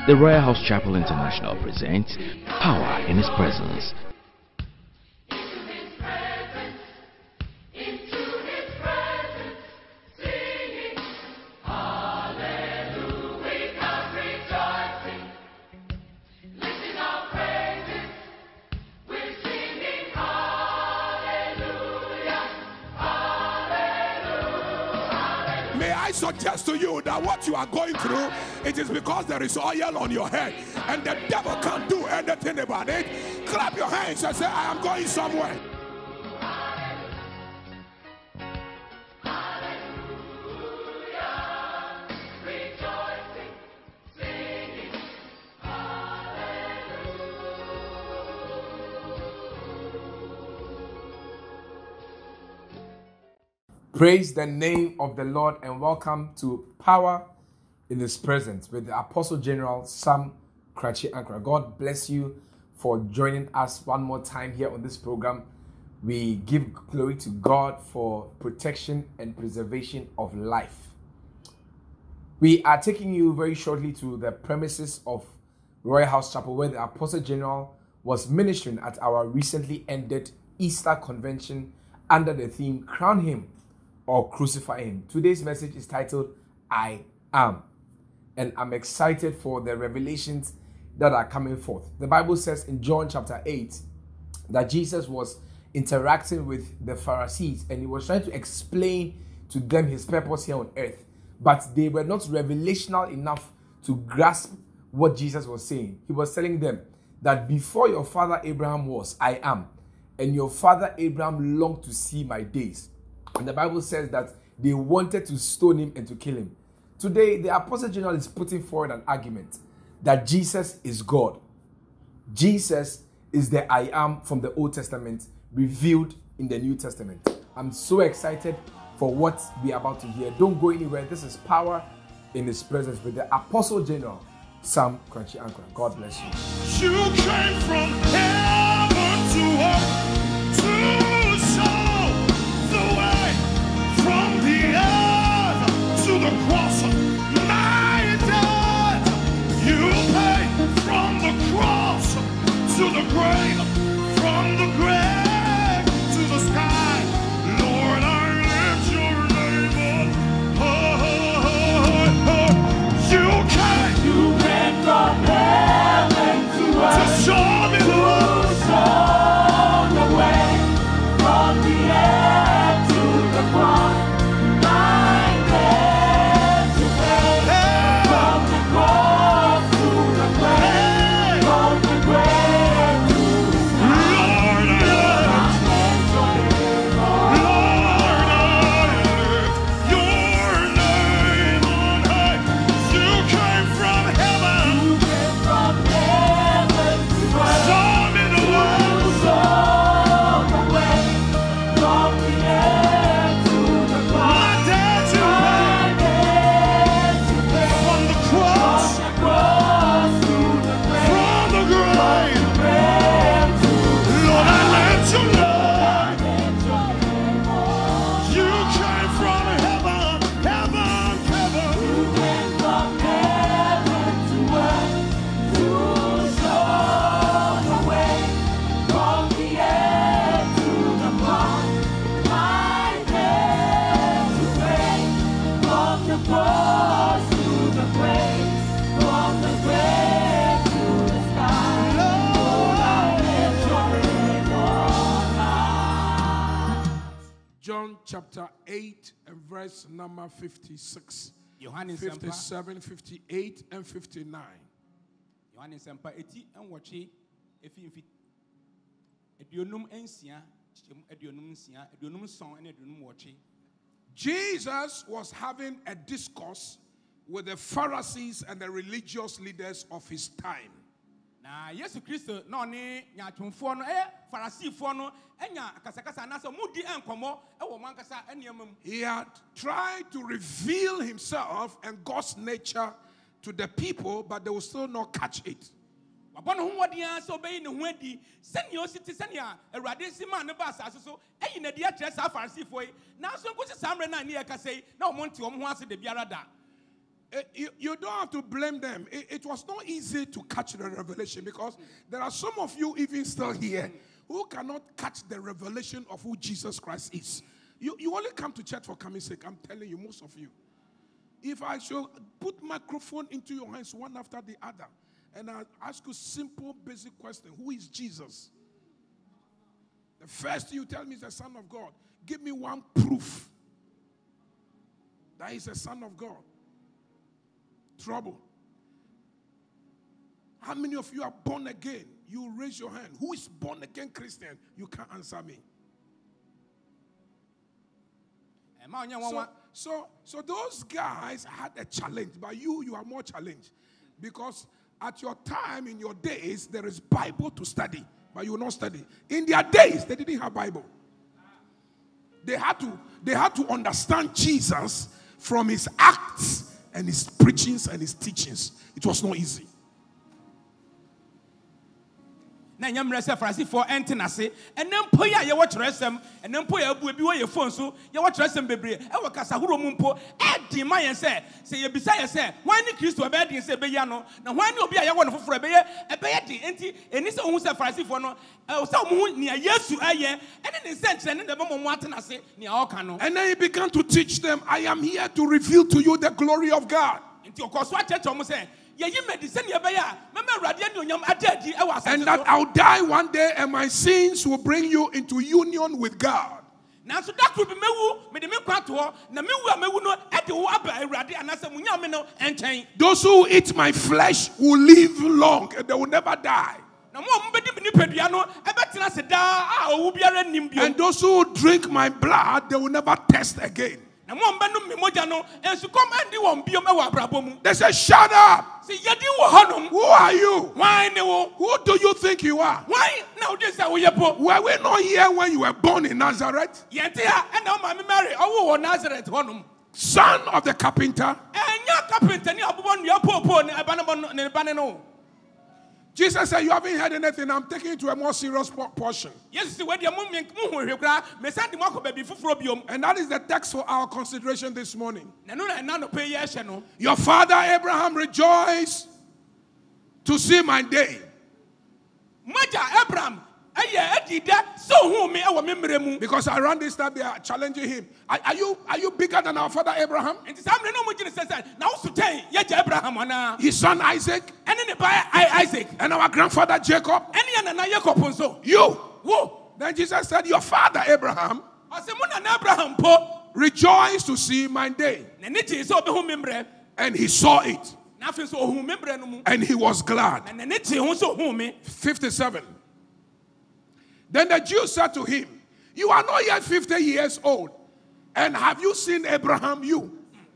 The Royal House Chapel International presents Power in His Presence. I suggest to you that what you are going through, it is because there is oil on your head and the devil can't do anything about it. Clap your hands and say, I am going somewhere. Praise the name of the Lord and welcome to Power in His Presence with the Apostle General Sam Korankye Ankrah. God bless you for joining us one more time here on this program. We give glory to God for protection and preservation of life. We are taking you very shortly to the premises of Royal House Chapel where the Apostle General was ministering at our recently ended Easter convention under the theme Crown Him or Crucify Him. Today's message is titled, I Am. And I'm excited for the revelations that are coming forth. The Bible says in John chapter 8 that Jesus was interacting with the Pharisees and he was trying to explain to them his purpose here on earth. But they were not revelational enough to grasp what Jesus was saying. He was telling them that before your father Abraham was, I am. And your father Abraham longed to see my days. And the Bible says that they wanted to stone him and to kill him. Today, the Apostle General is putting forward an argument that Jesus is God. Jesus is the I am from the Old Testament revealed in the New Testament. I'm so excited for what we are about to hear. Don't go anywhere. This is Power in His Presence with the Apostle General Sam Korankye Ankrah. God bless you. You came from heaven to earth to show the way. From the earth to the cross, my debt you paid. From the cross to the grave, from the grave to the sky. Lord, I lift your name on high. You came from heaven to earth to show me the way. From the earth to the cross. Chapter 8 and verse number 56, 57, 58, and 59. Jesus was having a discourse with the Pharisees and the religious leaders of his time. Na Yesu Kristo na oni nyatumfo no Pharisee no enya akasakasa na so mudi enkomo ewo mankasa eniamam. He had tried to reveal himself and God's nature to the people, but they will still not catch it. Wabono hu wodian so be ne hu adi senia ositi senia awurade sima ne ba asase so eyi na dia kyerɛ sa Pharisee foi na so nkosi samre na ne yakasei na omonte om ho ase de biara da. You don't have to blame them. It was not easy to catch the revelation because there are some of you even still here who cannot catch the revelation of who Jesus Christ is. You only come to church for coming sake. I'm telling you, most of you. If I should put microphone into your hands one after the other and I ask you simple, basic question, who is Jesus? The first you tell me is the Son of God. Give me one proof that he's the Son of God. Trouble. How many of you are born again? You raise your hand. Who is born again Christian? You can't answer me. So those guys had a challenge, but you are more challenged. Because at your time, in your days, there is Bible to study, but you will not study. In their days, they didn't have Bible. They had to understand Jesus from his acts and his preachings and his teachings. It was not easy. Na nyamre se Pharisee for entenase enem po ya ye wo kyerɛsɛm enem po ya abu bi wo ye phone so ye wo kyerɛsɛm bebre e wo kasa horo mu mpo e di ma yen se ye bisa ye se wan ni Kristo be di se be ya no na wan ni obi a ye wo no foforo be ye di enti eni se ohun se Pharisee for no se omu ni Yesu aye ene ne se nkyerɛ ne de be mo atenase ni a oka no. And then he began to teach them, I am here to reveal to you the glory of God. Enti okoso a church omu se and that I'll die one day and my sins will bring you into union with God. Those who eat my flesh will live long and they will never die. And those who drink my blood, they will never thirst again. They say, shut up. Who are you? Who do you think you are? Were we not here when you were born in Nazareth? Son of the carpenter. Jesus said, you haven't heard anything. I'm taking you to a more serious portion. And that is the text for our consideration this morning. Your father Abraham rejoiced to see my day. Because around this time they are challenging him. Are you bigger than our father Abraham? His son Isaac? And our grandfather Jacob? You? Then Jesus said, your father Abraham rejoiced to see my day. And he saw it. And he was glad. 57. Then the Jews said to him, you are not yet 50 years old. And have you seen Abraham, you?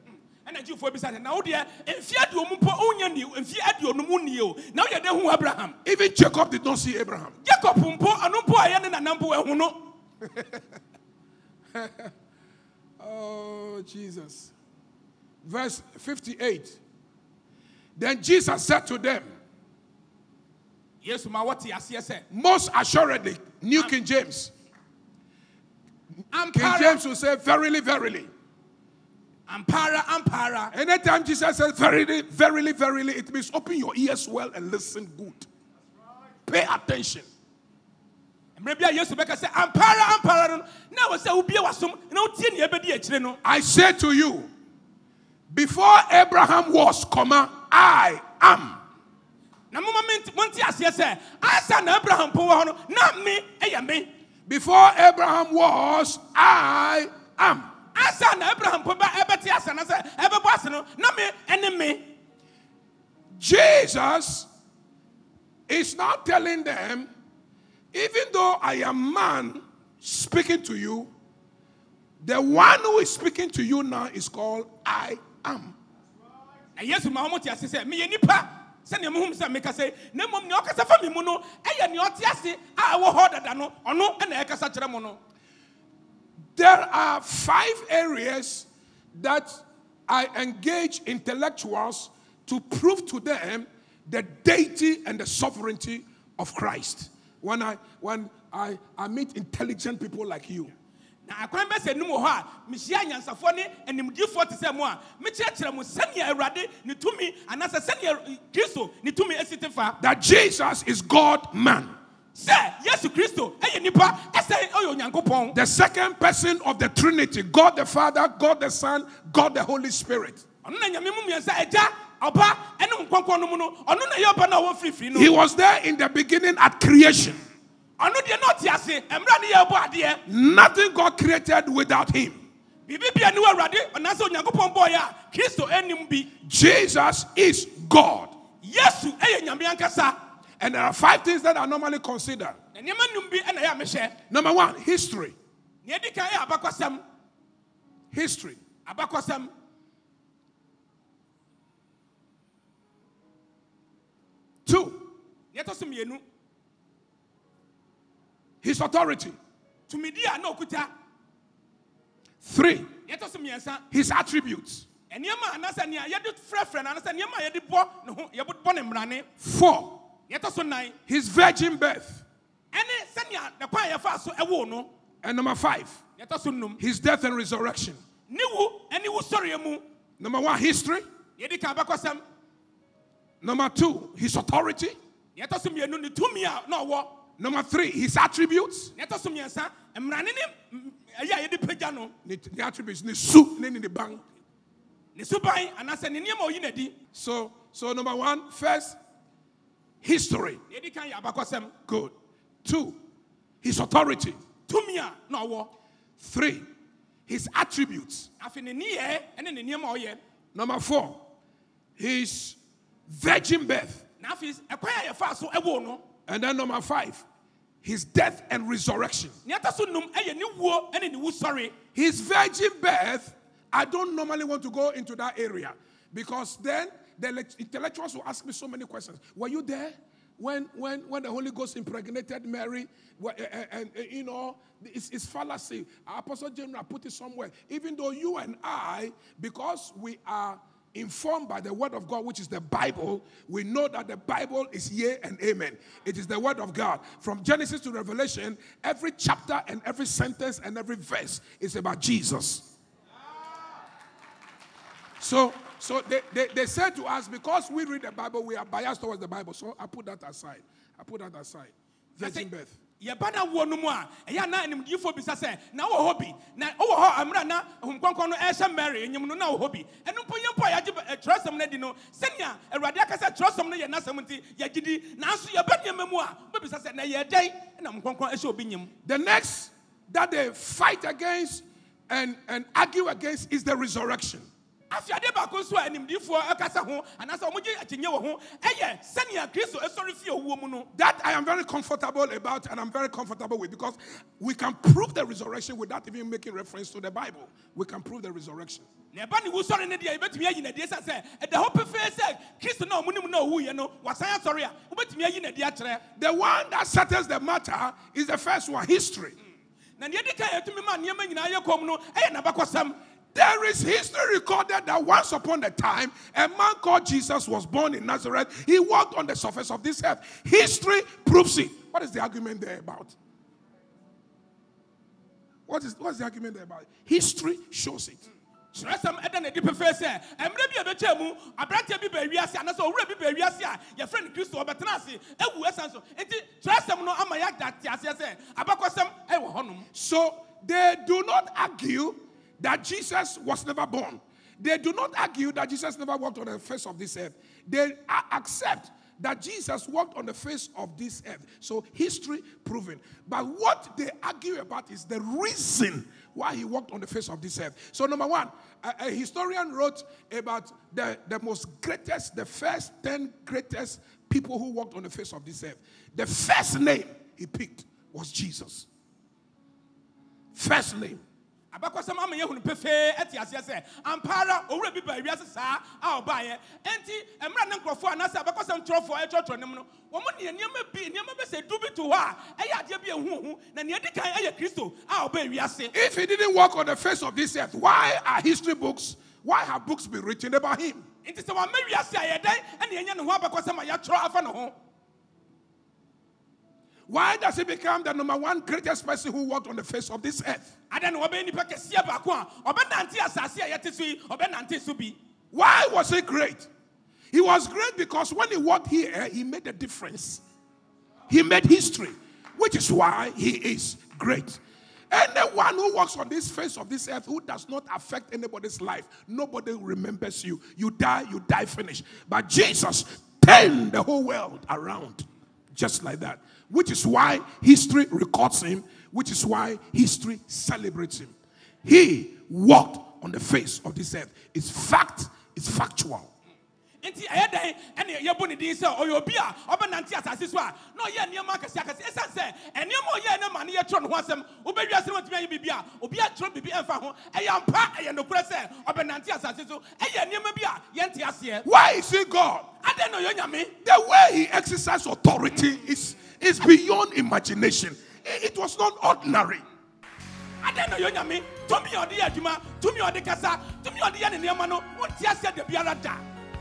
Even Jacob did not see Abraham. Oh, Jesus. Verse 58. Then Jesus said to them, most assuredly, New King James. King James will say, verily, verily. Anytime Jesus says, verily, verily, verily, it means open your ears well and listen good. Pay attention. I say to you, before Abraham was, I am. Before Abraham was, I am. Jesus is not telling them, even though I am man speaking to you, the one who is speaking to you now is called I am. There are 5 areas that I engage intellectuals to prove to them the deity and the sovereignty of Christ. When I meet intelligent people like you. na akwan bɛ sɛ num wɔ hɔ a mehyia nyansafoɔ ne animdifoɔ te sɛ mo a mekyerɛkyerɛ mo sɛnea Awurade ne tumi anaasɛ sɛnea Kristo ne tumi asi te fa. That Jesus is God man. Sɛ Yesu Kristo ɛyɛ nipa ɛsɛ ɔyɛ Onyankopɔn. The second person of the Trinity, God the Father, God the Son, God the Holy Spirit. Ɔno na nyame mu mmiɛnsa ɛgya ɔba ɛne nkronkron no mu no ɔno na ɛyɛ ɔba na ɔwɔ firifiri no. He was there in the beginning at creation. Ɔno deɛ na ɔte ase ɛmra ne yɛ ɔbɔ adeɛ. Nothing got created without him. Biribi bia ne wɔ Awurade ɔnaasɛ Onyankopɔn bɔɔyɛ a Kristo ɛnim bi. Jesus is God. Yesu ɛyɛ nyame ankasa. And there are 5 things that are normally considered. Na nneɛma nnum bi ɛna ɛyɛ a mehyɛ. Number 1, history. Nea ɛdi kan ɛyɛ abakɔsɛm. History. Abakɔsɛm. 2, Nea ɛtɔ so mmienu. his authority. Tumidi a na ɔkuta. 3, Nea ɛtɔ so mmiɛnsa. his attributes. Nneɛma anaasɛ nea yɛde frɛfrɛ no anaasɛ nneɛma a yɛde bɔ ne ho yɛbɔ ne mmrane. 4, Nea ɛtɔ so nan. his virgin birth. Ɛne sɛnea ne kwan a yɛfa so ɛwɔ no. And number 5, Nea ɛtɔ so nnum. his death and resurrection. Ne wu ɛne wu sɔreɛ mu. Number 1, history. Nea ɛdi kan abakɔsɛm. Number 2, his authority. Nea ɛtɔ so mmienu ne tumi a na ɔwɔ. Number 3, his attributes. Nea ɛtɔ so mmiɛnsa mmrane ne ɛyɛ a yɛde pagya no. The attributes, the soup, then in the bank. Ne suban anaasɛ ne nneɛma a ɔyi n'adi. So number 1, first, history. Nea ɛdi kan yɛ abakɔsɛm. Good. 2, his authority. Tumi a na ɔwɔ. 3, his attributes. Afei ne nneyɛɛ ɛne ne nneɛma a ɔyɛ. Number 4, his virgin birth. Na afei ɛkwan a yɛfa so ɛwɔ no. And then number 5, his death and resurrection. Nea ɛtɔ so nnum ɛyɛ ne wuo ɛne ne wu sɔre. His virgin birth, I don't normally want to go into that area because then the intellectuals will ask me so many questions. Were you there when the Holy Ghost impregnated Mary? And you know, it's fallacy. Our Apostle General put it somewhere. Even though you and I, because we are informed by the word of God, which is the Bible, we know that the Bible is yea and amen. It is the word of God. From Genesis to Revelation, every chapter and every sentence and every verse is about Jesus. So they said to us, because we read the Bible, we are biased towards the Bible. So I put that aside. Virgin birth. Yɛba na wuo no mu a ɛyɛ na animdiyifoɔ bisa sɛ na wɔ hɔ bi na wɔ hɔ amra na ahonkɔnkɔn no ɛhyɛ Mary enyim no na wɔ hɔ bi ɛno mpo yɛmpo a yɛagye kyerɛsɛm no di no sɛnea Awurade aka sɛ kyerɛsɛm no yɛ n'asɛm nti yɛgye di nanso yɛba nneɛma mu a wobɛbisa sɛ na yɛ dɛn ɛna ahonkɔnkɔn ɛhyɛ obi nyim. The next that they fight against and argue against is the resurrection. Afei ade baako nso a animdiyifoɔ ɛkasa ho anaasɛ ɔmogye akyinnyɛ wɔ ho ɛyɛ sɛnea Kristo ɛsɔre fie owuo mu no. That I am very comfortable about and I'm very comfortable with because we can prove the resurrection without even making reference to the Bible. We can prove the resurrection. Na ɛba ne wu sɔre ne deɛ yɛbɛtumi ayi n'adi sɛ ɛda hɔ pefee sɛ Kristo na ɔmo nim na owuiɛ no wasan asɔre a wobɛtumi ayi n'adi akyerɛ. The one that settles the matter is the first one, history. Na nea ɛdi kan yɛtumi ma nneɛma nyinaa yɛ kɔm no ɛyɛ n'abakɔsɛm. There is history recorded that once upon a time, a man called Jesus was born in Nazareth. He walked on the surface of this earth. History proves it. What is the argument there about? What's the argument there about? History shows it. Kyerɛsɛm ɛda n'adi pefee sɛ mmerɛ bi a ɛbɛtwa mu aberanteɛ bi ba ewiase anaasɛ owura bi ba ewiase a yɛfrɛ no Kristo ɔbɛtena ase ewu ɛsan so nti kyerɛsɛm no ama yɛada te aseɛ sɛ abakɔsɛm ɛwɔ hɔnom. So they do not argue that Jesus was never born. They do not argue that Jesus never walked on the face of this earth. They accept that Jesus walked on the face of this earth. So history proven. But what they argue about is the reason why he walked on the face of this earth. So number 1, a historian wrote about the most greatest, the first 10 greatest people who walked on the face of this earth. The first name he picked was Jesus. First name. Abakɔsɛm ama yɛhunu pefee ɛte aseɛ sɛ ampara owura bi ba ewiase saa a ɔbaeɛ enti mmerɛ ne nkurɔfoɔ anaasɛ abakɔsɛm twerɛfoɔ ɛtwerɛtwerɛ nim no wɔn ne nneɛma bɛsɛ du bi to hɔ a ɛyɛ adeɛ bi ehu na nea ɛdi kan ɛyɛ Kristo a ɔba ewiase. If he didn't walk on the face of this earth, why have books been written about him? Nti sɛ wɔn wiase a yɛdan ɛna yɛnya ne ho abakɔsɛm a yɛatwerɛ afa ne ho. Why does he become the number one greatest person who walked on the face of this earth? Why was he great? He was great because when he walked here, he made a difference. He made history, which is why he is great. Anyone who walks on this face of this earth who does not affect anybody's life, nobody remembers you. You die, finish. But Jesus turned the whole world around just like that, which is why history records him, which is why history celebrates him. He walked on the face of this earth. It's fact, it's factual. Enti ayedai ene yeboni din se oyobia obenanti asase so a no ye niam akase akase esan se eniam oye na mane ye tro no ho asem obedwa se matimi ayi bibia obi atro bibi enfa ho eyampa eyenokure se obenanti asase so eye niam bia ye nte ase. Why is he God? Ade no yo nyame. The way he exercised authority is beyond imagination. It was not ordinary. Ade no yo nyame tumi odi adwuma tumi odi kasa tumi odi ye ne niam no wonti ase de biara da.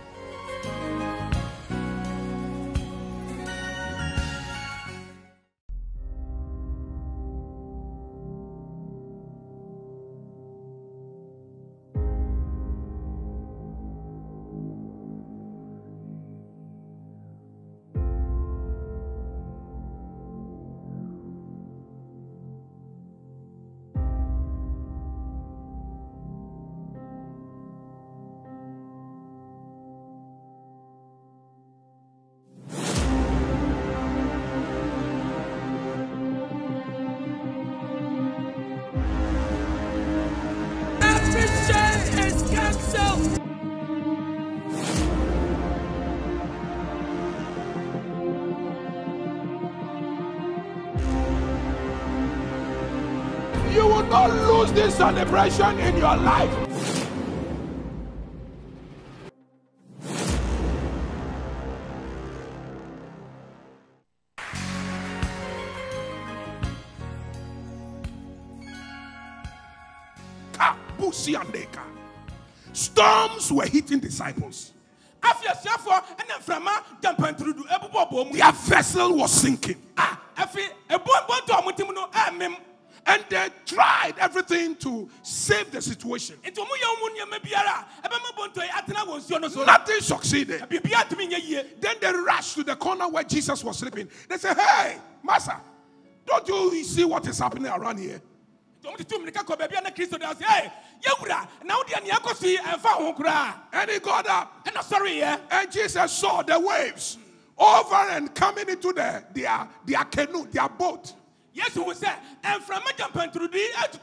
You will not lose this celebration in your life. Storms were hitting disciples. Their vessel was sinking. And they tried everything to save the situation. Nothing succeeded. Then they rushed to the corner where Jesus was sleeping. They said, "Hey, Master, don't you see what is happening around here?" And he got up. And Jesus saw the waves over and coming into their canoe, their boat. Yes, who said, and from a jump and through the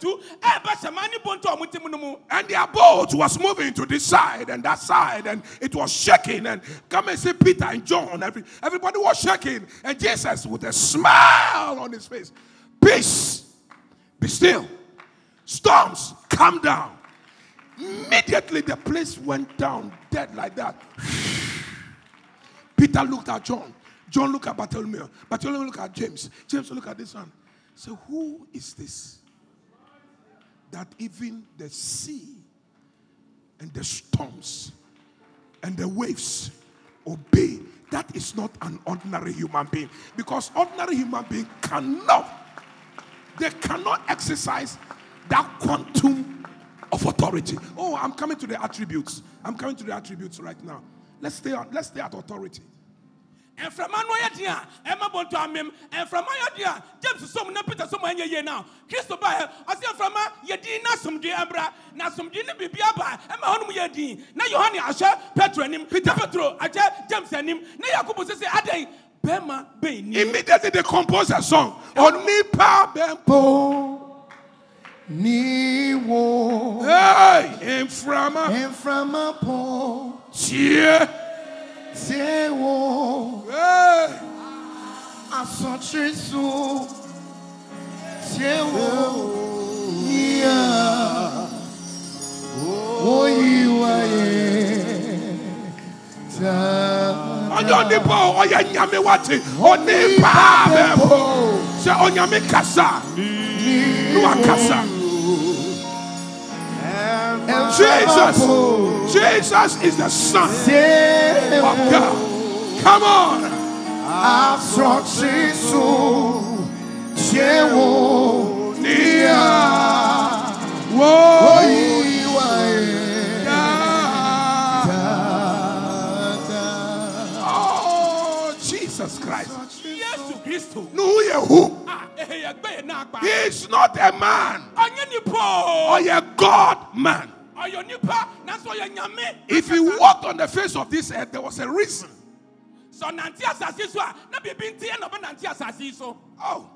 and their boat was moving to this side and that side, and it was shaking. And come and see Peter and John. Everybody was shaking. And Jesus, with a smile on his face, "Peace, be still. Storms, calm down." Immediately the place went down dead like that. Peter looked at John. John looked at Bartholomew. Bartholomew looked at James. James looked at this one. So who is this that even the sea and the storms and the waves obey? That is not an ordinary human being, because ordinary human being cannot exercise that quantum of authority. Oh, I'm coming to the attributes. I'm coming to the attributes right now. Let's stay at authority. And from Manoya, Emma Bontamim, and from Maya, James, some Peter, some year now. Christopher, I say from Yadina, some Diabra, now some dinner be Biaba, and my own Yadin. Now you honey, Asha, Petronim, Peter Petro, I tell James and him, Nayakubo say, Ade, Bema, Bain. Immediately they composed a song. Onipa Bempo. Niwo. Hey, in from a po. Cheer. Tewo. Hey. Asotrisu. Tewo. Nia. Oyiwaye. Onipa oya nyame wate. Onipa Bempo. Se onyame kasa. No kasa. Jesus is the Son of God. Come on. Afrochisu Chewo Nia Oh, Jesus Christ. Yesu Kristo. No, who? He He is not a man or a God man. If he walked on the face of this earth, there was a reason. Oh.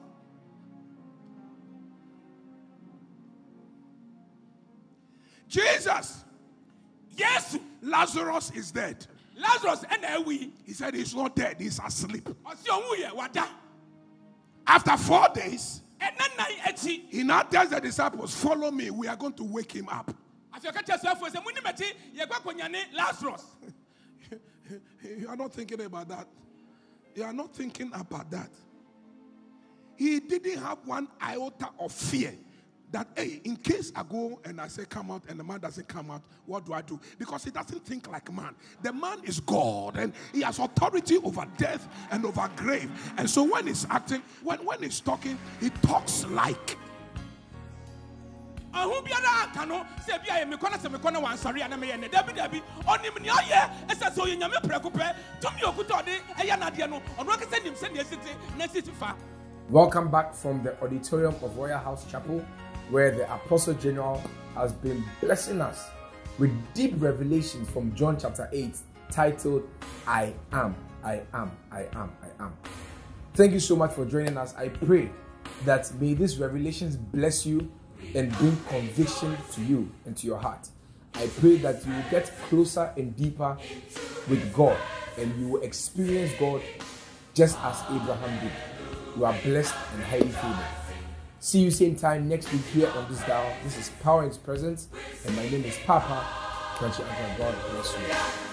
Jesus. Yes. Lazarus is dead. Lazarus and we. He said he's not dead, he's asleep. After 4 days, he now tells the disciples, follow me, we are going to wake him up. You are not thinking about that. You are not thinking about that. He didn't have one iota of fear that, hey, in case I go and I say come out and the man doesn't come out, what do I do? Because he doesn't think like man. The man is God and he has authority over death and over grave. And so when he's acting, when he's talking, he talks like. Welcome back from the auditorium of Royal House Chapel, where the Apostle General has been blessing us with deep revelations from John chapter 8, titled, I Am, I Am, I Am, I Am. Thank you so much for joining us. I pray that may these revelations bless you and bring conviction to you and to your heart. I pray that you will get closer and deeper with God and you will experience God just as Abraham did. You are blessed and highly favored. See you same time next week here on this dial. This is Power in His Presence, and my name is Papa. God bless you.